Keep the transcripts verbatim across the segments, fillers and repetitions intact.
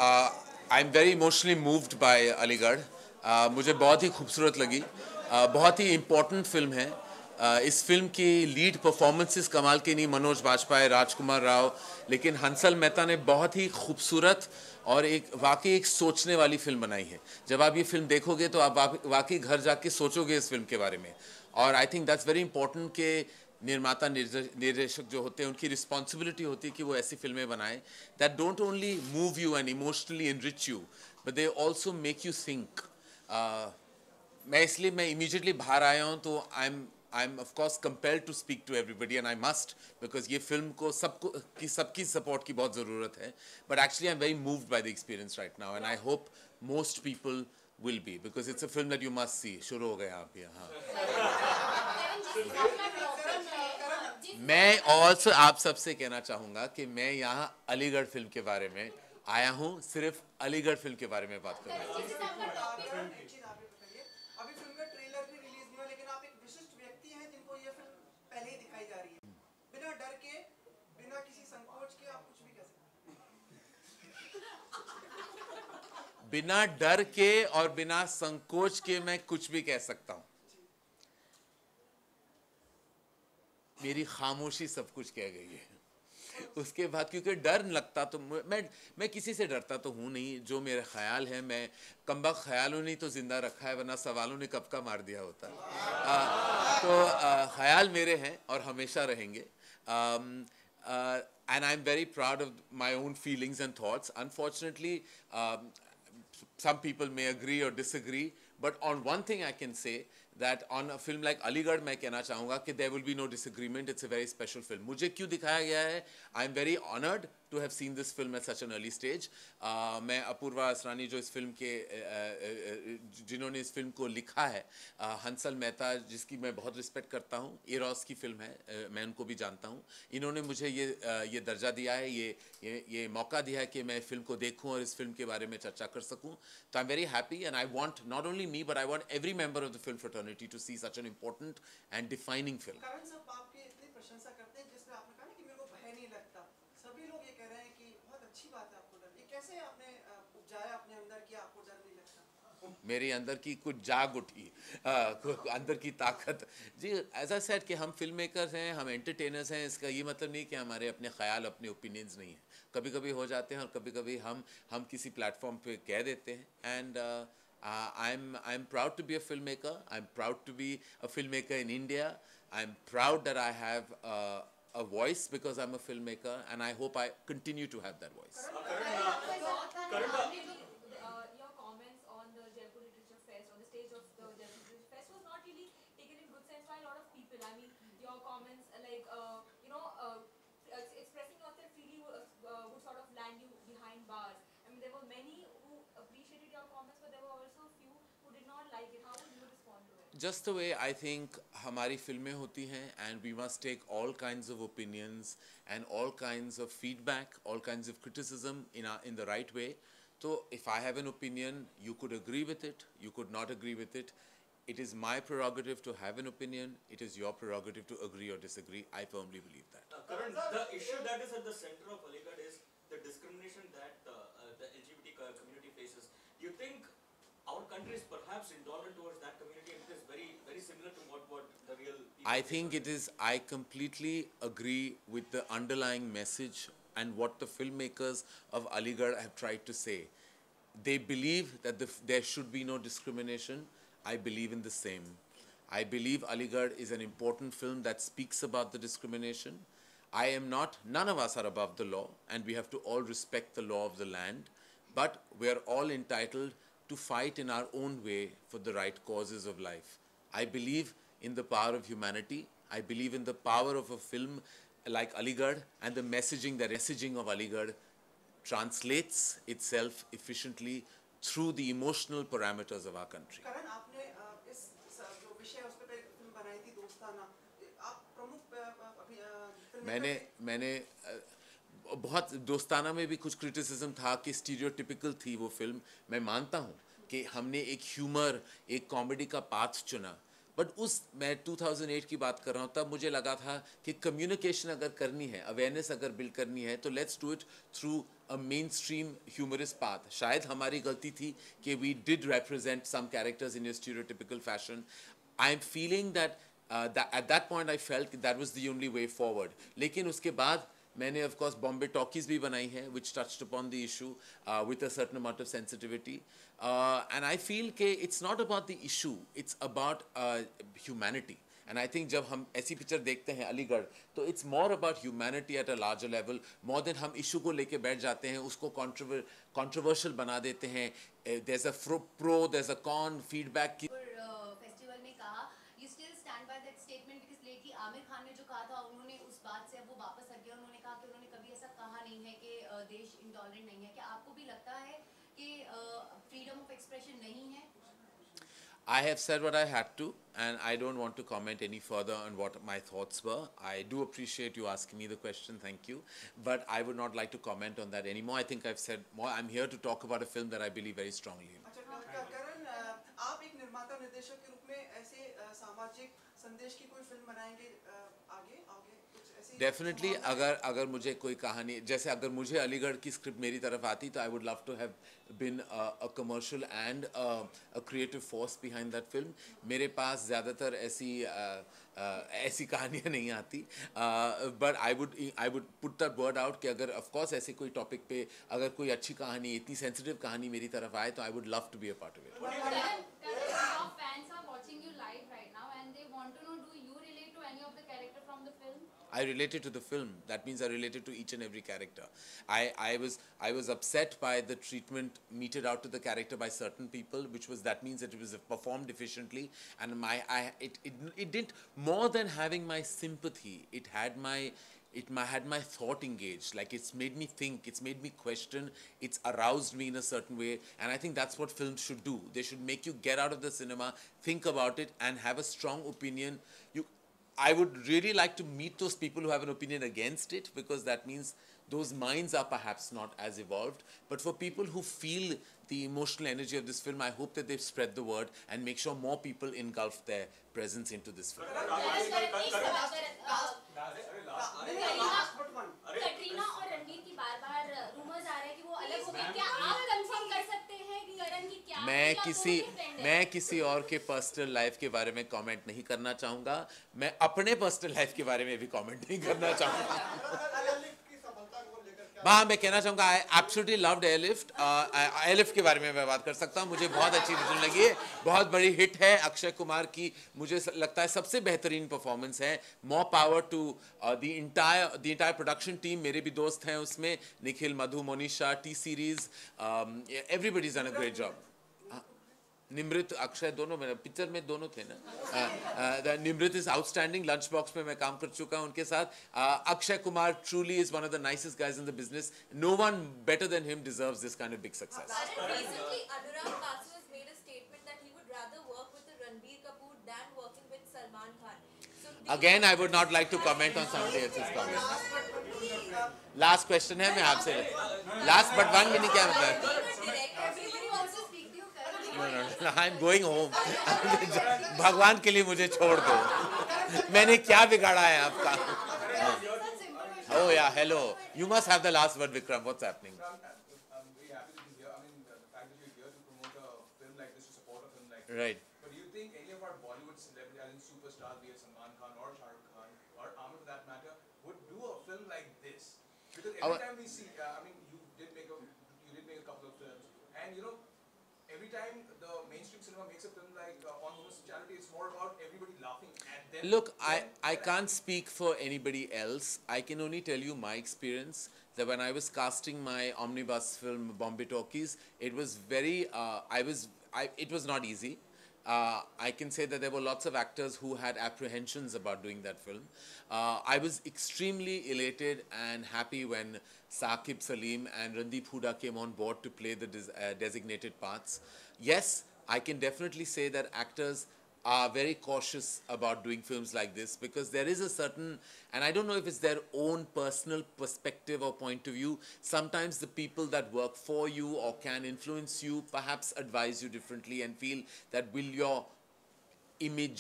I am very emotionally moved by Aligarh. uh, मुझे बहुत ही खूबसूरत लगी। uh, बहुत ही इम्पोर्टेंट फिल्म है। uh, इस फिल्म की लीड परफॉर्मेंसेस कमाल की नहीं, मनोज बाजपेयी, राजकुमार राव, लेकिन हंसल मेहता ने बहुत ही खूबसूरत और एक वाकई एक सोचने वाली फिल्म बनाई है। जब आप ये फिल्म देखोगे तो आप वाकई घर जाके सोचोगे इस फिल्म के बारे में। और I think that's very important कि निर्माता निर्देशक जो होते हैं उनकी रिस्पॉन्सिबिलिटी होती है कि वो ऐसी फिल्में बनाएं that don't only move you and emotionally enrich you but they also make you think. मैं इसलिए मैं इमीडिएटली बाहर आया हूँ, तो I am I am of course compelled to speak to everybody and I must, because ये फिल्म को सबको की सबकी सपोर्ट की बहुत ज़रूरत है। But actually I am very moved by the experience right now and I hope most people will be, because it's a film that you must see. शुरू हो गया आप यहाँ। मैं और आप सबसे कहना चाहूँगा कि मैं यहाँ अलीगढ़ फिल्म के बारे में आया हूँ, सिर्फ अलीगढ़ फिल्म के बारे में बात करूँगा। बिना डर के और बिना संकोच के मैं कुछ भी कह सकता हूं। मेरी खामोशी सब कुछ कह गई है। उसके बाद क्योंकि डर लगता तो मैं मैं किसी से डरता तो हूं नहीं। जो मेरे ख्याल है, मैं कमबख्त ख्यालों ने तो जिंदा रखा है, वरना सवालों ने कब का मार दिया होता। आ, तो आ, ख्याल मेरे हैं और हमेशा रहेंगे। And I am very proud of my own feelings and thoughts. Unfortunately some people may agree or disagree, but on one thing I can say that on a film like Aligarh मैं कहना चाहूँगा कि there will be no disagreement. It's a very special film. मुझे क्यों दिखाया गया है? I am very honored to have seen this film at such an early stage. uh, मैं अपूर्वा असरानी जो इस फिल्म के uh, uh, जिन्होंने इस फिल्म को लिखा है, uh, हंसल मेहता जिसकी मैं बहुत रिस्पेक्ट करता हूँ, एरोस की फिल्म है, uh, मैं उनको भी जानता हूँ। इन्होंने मुझे ये uh, ये दर्जा दिया है, ये ये ये मौका दिया है कि मैं फिल्म को देखूँ और इस फिल्म के बारे में चर्चा कर सकूँ। तो I am very happy and I want not only me but I want every member of the film fraternity to see such an important and defining film. मेरे अंदर की कुछ जाग उठी, आ, अंदर की ताकत जी। ऐसा सेट कि हम फिल्म मेकर्स हैं, हम एंटरटेनर्स हैं, इसका ये मतलब नहीं कि हमारे अपने ख्याल, अपने ओपिनियंस नहीं हैं। कभी कभी हो जाते हैं और कभी कभी हम हम किसी प्लेटफॉर्म पे कह देते हैं। And I am I am proud to be a filmmaker. I am proud to be a filmmaker in India. I am proud that I have a voice because I'm a filmmaker and I hope I continue to have that voice. Your comments like uh, you know uh, expressing yourself freely uh, would sort of land you behind bars. I mean, there were many who appreciated your comments, but there were also few who did not like it. How would you respond to it? Just the way I think हमारी फिल्में होती हैं and we must take all kinds of opinions and all kinds of feedback, all kinds of criticism in our, in the right way. So if I have an opinion, you could agree with it, you could not agree with it. It is my prerogative to have an opinion. It is your prerogative to agree or disagree. I firmly believe that. Uh, Karan, the issue that is at the center of Aligarh is the discrimination that uh, uh, the L G B T community faces. Do you think our country is perhaps intolerant towards that community, and it is very, very similar to what, what the real people I think it is, I completely agree with the underlying message and what the filmmakers of Aligarh have tried to say. They believe that the, there should be no discrimination. I believe in the same. I believe Aligarh is an important film that speaks about the discrimination. I am not, none of us are above the law, and we have to all respect the law of the land, but we are all entitled to fight in our own way for the right causes of life. I believe in the power of humanity. I believe in the power of a film like Aligarh and the messaging, the messaging of Aligarh translates itself efficiently through the emotional parameters of our country. Karan, आपने इस जो विषय उस पे film बनाई थी दोस्ताना, आप प्रमुख मैंने मैंने बहुत दोस्ताना में भी कुछ क्रिटिसिज्म था कि स्टीरियोटिपिकल थी वो फिल्म। मैं मानता हूँ कि हमने एक ह्यूमर, एक कॉमेडी का पाथ चुना, बट उस मैं टू थाउज़ेंड एट की बात कर रहा हूँ, तब मुझे लगा था कि कम्युनिकेशन अगर करनी है, अवेयरनेस अगर बिल्ड करनी है, तो let's do it through a mainstream humorous path. शायद हमारी गलती थी कि we did represent some characters in a stereotypical fashion. I'm feeling that, uh, that at that point I felt that was the only way forward. लेकिन उसके बाद मैंने of course Bombay Talkies भी बनाई है, which touched upon the issue uh, with a certain amount of sensitivity. Uh, and I feel कि it's not about the issue, it's about uh, humanity. And I think जब हम ऐसी picture देखते हैं अलीगढ़, तो it's more about humanity at a larger level, more than हम issue को लेके बैठ जाते हैं, उसको controver controversial बना देते हैं. Uh, there's a pro, there's a con, feedback की. फेस्टिवल में कहा you still stand by that statement because लेकी आमिर खान ने जो कहा था उन्होंने उस बात से अब वो वापस हट गया. उन्होंने कहा कि उन्होंने कभी ऐसा कहा नहीं है कि अ, देश इंटॉलरेंट नहीं है. क्या आपको भी लगता है कि फ्रीडम ऑफ एक्सप्रेशन नहीं है? I have said what I had to, and I don't want to comment any further on what my thoughts were. I do appreciate you asking me the question, thank you. But I would not like to comment on that anymore. I think I've said more. I'm here to talk about a film that I believe very strongly in. अच्छा क- क- करण, अ, आप एक निर्माता निर्देशक के रूप में ऐसे अ, सामाजिक संदेश की कोई फिल्म बनाएंगे अ, आगे आगे कुछ ऐसी डेफिनेटली संभावना है? अगर अगर मुझे कोई कहानी, जैसे अगर मुझे अलीगढ़ की स्क्रिप्ट मेरी तरफ आती, तो I would love to have been a commercial and a creative force behind that film. मेरे पास ज़्यादातर ऐसी uh, uh, ऐसी कहानियाँ नहीं आती, but I would I would put that word out कि अगर ऑफ कोर्स ऐसे कोई टॉपिक पे अगर कोई अच्छी कहानी, इतनी सेंसिटिव कहानी मेरी तरफ आए, तो I would love to be a part of it. Karan, Karan, your fans are watching you live right now and they want to know, do you relate to any of the character from the film? I related to the film. That means I related to each and every character. I, I was I was upset by the treatment meted out to the character by certain people, which was that means that it was performed efficiently, and my I it it, it didn't, more than having my sympathy, it had my it my, had my thought engaged. Like, it's made me think, it's made me question, it's aroused me in a certain way, and I think that's what films should do. They should make you get out of the cinema, think about it, and have a strong opinion. You I would really like to meet those people who have an opinion against it, because that means those minds are perhaps not as evolved. But for people who feel the emotional energy of this film, I hope that they spread the word and make sure more people engulf their presence into this film. Karan, Karan, एक सवाल, Karan, uh, नहीं, नहीं, last but one. Katrina और रणवीर की बार-बार rumours आ रहे हैं कि वो अलग हो गए. क्या आप कंफर्म कर सकते हैं कि करण की क्या मैं क्या किसी दोनों के friend हैं? मैं किसी और के पर्सनल लाइफ के बारे में कमेंट नहीं करना चाहूँगा. मैं अपने पर्सनल लाइफ के बारे में भी कमेंट नहीं करना चाहूँगा. हाँ, मैं कहना चाहूँगा I absolutely loved Airlift. Airlift के बारे में मैं बात कर सकता हूँ. मुझे बहुत अच्छी फिल्म लगी है, बहुत बड़ी हिट है. अक्षय कुमार की मुझे लगता है सबसे बेहतरीन परफॉर्मेंस है. More power to the entire the entire production team. मेरे भी दोस्त हैं उसमें, Nikhil, Madhu, Monisha, T Series, everybody is done a great job. Nimrat, Akshay दोनों में पिक्चर में दोनों थे ना. Nimrat is outstanding. Lunchbox में मैं काम कर चुका हूं उनके साथ. Akshay Kumar truly is one of the nicest guys in the business. No one better than him deserves this kind of big success. Karan, recently Anurag Basu has made a statement that he would rather work with the Ranbir Kapoor than working with Salman Khan. So do you- again I would not like to comment on somebody else's comment. Last question है, मैं आपसे last but one भी नहीं, क्या मतलब Being a director, Everybody wants to speak to you, Karan. No, no, no, I'm going home. भगवान के लिए मुझे छोड़ दो. मैंने क्या बिगाड़ा है आपका? Such simple question. Oh yeah, hello. You must have the last word, Vikram. What's happening? I'm, I'm very happy to be here. I mean, the, the fact that you're here to promote a film like this, to support a film like this. Right. But do you think any of our Bollywood celebrities, as in superstars, be it Salman Khan or Shah Rukh Khan or Amir for that matter, would do a film like this? Because every Our- time we see, uh, I mean, you did make a, you did make a couple of films, and you know, every time the mainstream cinema makes a film like uh, on homosexuality, it's more about everybody laughing at them. Look, I, them- I can't speak for anybody else. I can only tell you my experience, that when I was casting my omnibus film Bombay Talkies, it was very, uh, I was, I, it was not easy. Uh, I can say that there were lots of actors who had apprehensions about doing that film. Uh, I was extremely elated and happy when Saqib Salim and Randeep Hooda came on board to play the des uh, designated parts. Yes, I can definitely say that actors are very cautious about doing films like this, because there is a certain, and I don't know if it's their own personal perspective or point of view, sometimes the people that work for you or can influence you perhaps advise you differently and feel that will your image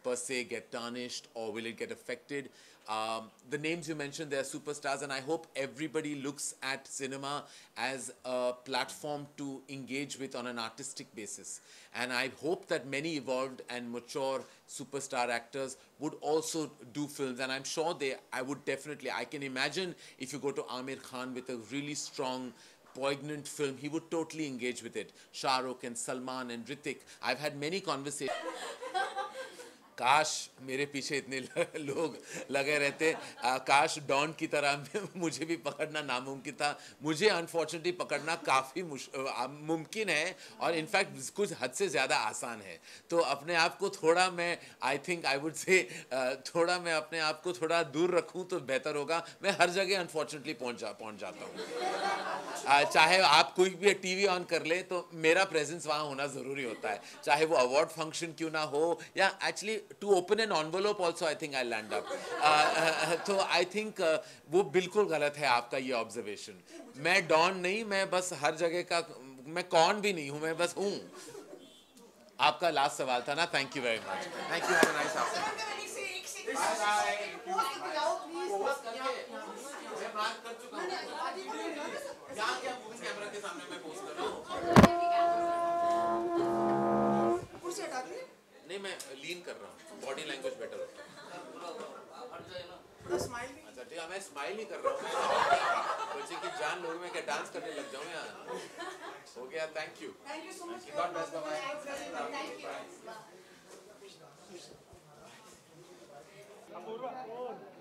per se get tarnished, or will it get affected? Um, the names you mentioned, they're superstars, and I hope everybody looks at cinema as a platform to engage with on an artistic basis. And I hope that many evolved and mature superstar actors would also do films, and I'm sure they, I would definitely, I can imagine if you go to Amir Khan with a really strong, poignant film, he would totally engage with it. Shah Rukh and Salman and Hrithik. I've had many conversations. काश मेरे पीछे इतने लोग लगे रहते, आ, काश don की तरह मुझे भी पकड़ना नामुमकिन था. मुझे अनफॉर्चुनेटली पकड़ना काफ़ी मुमकिन है, और इनफैक्ट कुछ हद से ज़्यादा आसान है. तो अपने आप को थोड़ा मैं I think I would say थोड़ा मैं अपने आप को थोड़ा दूर रखूं तो बेहतर होगा. मैं हर जगह अनफॉर्चुनेटली पहुंच जा पहुंच जाता हूं. चाहे आप कोई भी टीवी ऑन कर ले तो मेरा प्रेजेंस वहाँ होना ज़रूरी होता है, चाहे वो अवार्ड फंक्शन क्यों ना हो, या actually to open an envelope also I think I'll land up. तो I think uh, वो बिल्कुल गलत है आपका ये ऑब्जर्वेशन. मैं डॉन नहीं, मैं बस हर जगह का, मैं कौन भी नहीं हूँ, मैं बस हूँ. आपका लास्ट सवाल था ना. Thank you very much. Thank you. Have a nice afternoon. मैं बात कर चुका हूँ. यहाँ क्या कैमरा के सामने मैं पोस्ट कर रहा हूँ. कुर्सी हटा दी. नहीं, मैं लीन कर रहा हूँ, बॉडी लैंग्वेज बेटर होता है. स्माइल. अच्छा ठीक है, मैं स्माइल ही कर रहा हूँ. बच्चे की जान लोग, मैं क्या डांस करने लग जाऊँ यहाँ. हो गया. Thank you. Thank you so much. God bless. Thank you. Apoorva